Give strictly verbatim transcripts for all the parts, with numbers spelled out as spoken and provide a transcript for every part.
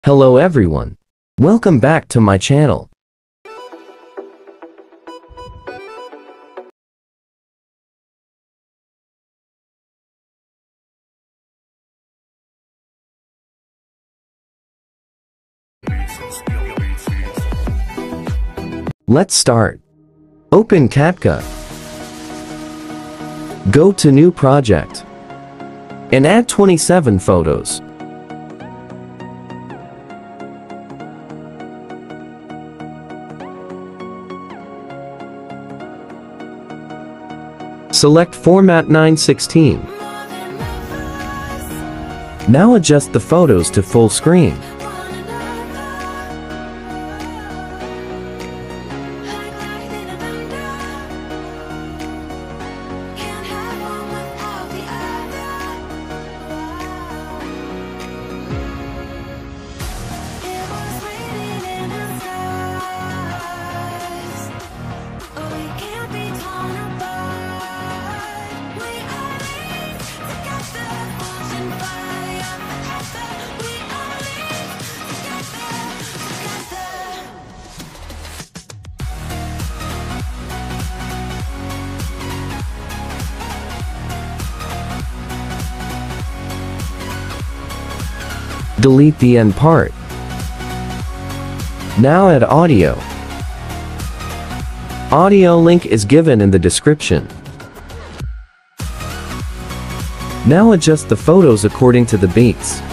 Hello everyone. Welcome back to my channel. Let's start. Open CapCut. Go to New Project. And add twenty-seven photos. Select Format nine sixteen. Now adjust the photos to full screen. Delete the end part. Now add audio. Audio link is given in the description. Now adjust the photos according to the beats.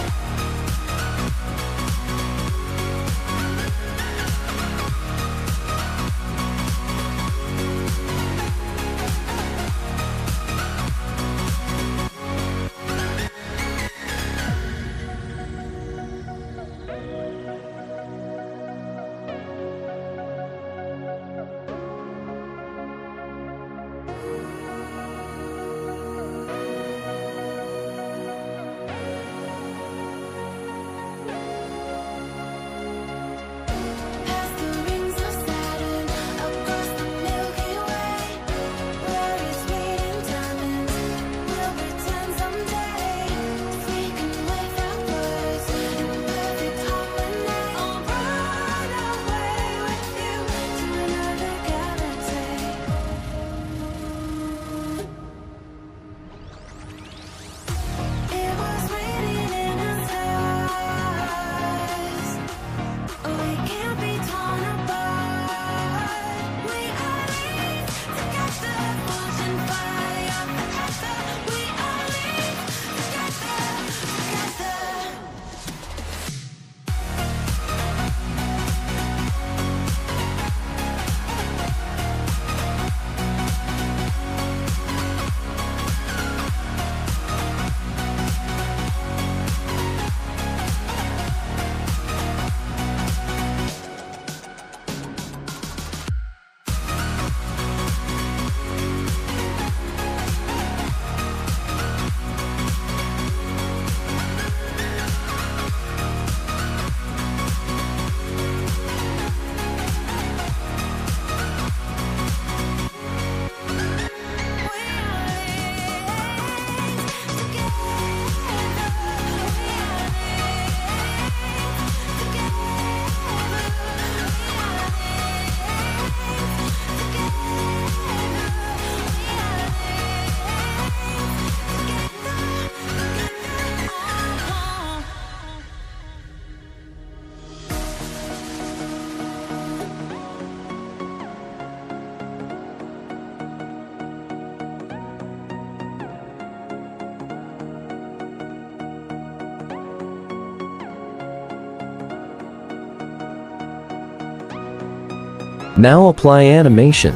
Now apply animation.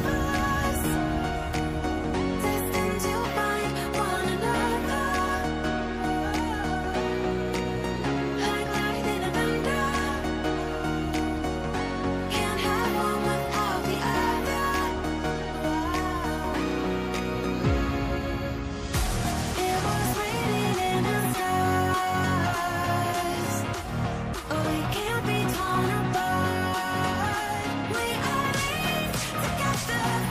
Together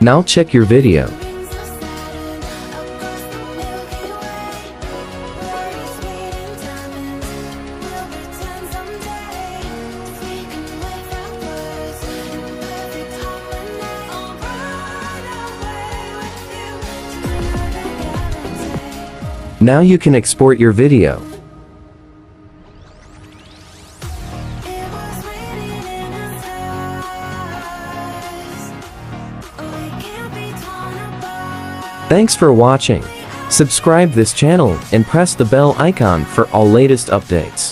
Now check your video. Now you can export your video. Thanks for watching. Subscribe this channel and press the bell icon for all latest updates.